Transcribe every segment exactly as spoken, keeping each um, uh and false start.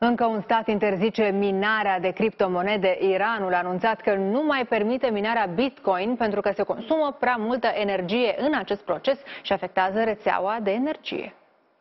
Încă un stat interzice minarea de criptomonede. Iranul a anunțat că nu mai permite minarea Bitcoin pentru că se consumă prea multă energie în acest proces și afectează rețeaua de energie.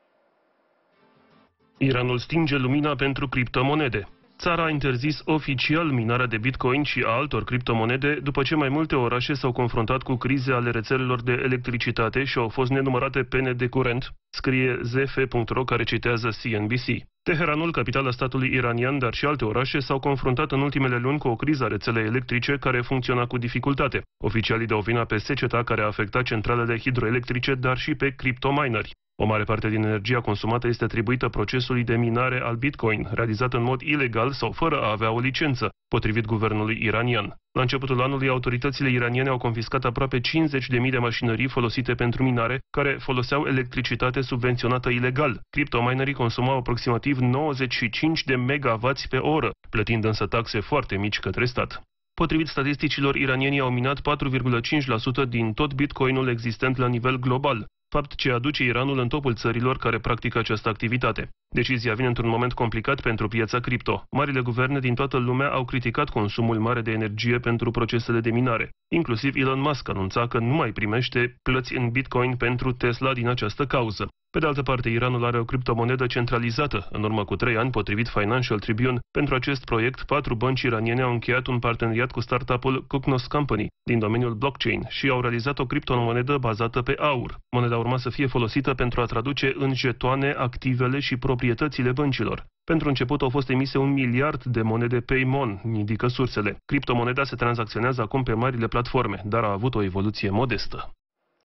Iranul stinge lumina pentru criptomonede. Țara a interzis oficial minarea de Bitcoin și a altor criptomonede după ce mai multe orașe s-au confruntat cu crize ale rețelelor de electricitate și au fost nenumărate pene de curent, scrie Z F punct R O, care citează C N B C. Teheranul, capitala statului iranian, dar și alte orașe s-au confruntat în ultimele luni cu o criză a rețelei electrice care funcționa cu dificultate. Oficialii dau vina pe seceta care a afectat centralele hidroelectrice, dar și pe criptomineri. O mare parte din energia consumată este atribuită procesului de minare al Bitcoin, realizat în mod ilegal sau fără a avea o licență, potrivit guvernului iranian. La începutul anului, autoritățile iraniene au confiscat aproape cincizeci de mii de mașinării folosite pentru minare, care foloseau electricitate subvenționată ilegal. Criptominerii consumau aproximativ nouăzeci și cinci de megawatts pe oră, plătind însă taxe foarte mici către stat. Potrivit statisticilor, iranienii au minat patru virgulă cinci la sută din tot bitcoinul existent la nivel global, fapt ce aduce Iranul în topul țărilor care practică această activitate. Decizia vine într-un moment complicat pentru piața cripto. Marile guverne din toată lumea au criticat consumul mare de energie pentru procesele de minare. Inclusiv Elon Musk anunța că nu mai primește plăți în Bitcoin pentru Tesla din această cauză. Pe de altă parte, Iranul are o criptomonedă centralizată. În urmă cu trei ani, potrivit Financial Tribune, pentru acest proiect, patru bănci iraniene au încheiat un parteneriat cu startup-ul Kuknos Company din domeniul blockchain și au realizat o criptomonedă bazată pe aur. Moneda urma să fie folosită pentru a traduce în jetoane activele și proprietățile băncilor. Pentru început au fost emise un miliard de monede Paymon, indică sursele. Criptomoneda se tranzacționează acum pe marile platforme, dar a avut o evoluție modestă.